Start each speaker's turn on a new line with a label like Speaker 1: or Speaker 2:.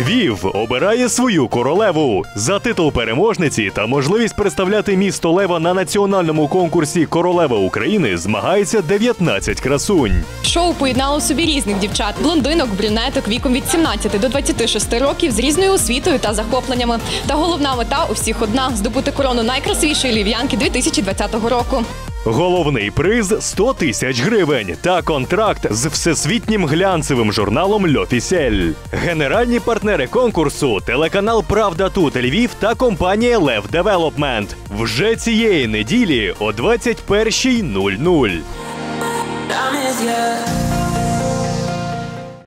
Speaker 1: Львів обирає свою королеву. За титул переможниці та можливість представляти місто Лева на національному конкурсі «Королева України» змагається 19 красунь.
Speaker 2: Шоу поєднало в собі різних дівчат – блондинок, брюнеток віком від 17 до 26 років з різною освітою та захопленнями. Та головна мета у всіх одна – здобути корону найкрасивішої львів'янки 2020 року.
Speaker 1: Головний приз – 100 тисяч гривень та контракт з всесвітнім глянцевим журналом «L'Officiel». Генеральні партнери конкурсу – телеканал «Правда тут Львів» та компанія «Лев Девелопмент». Вже цієї неділі о 21:00.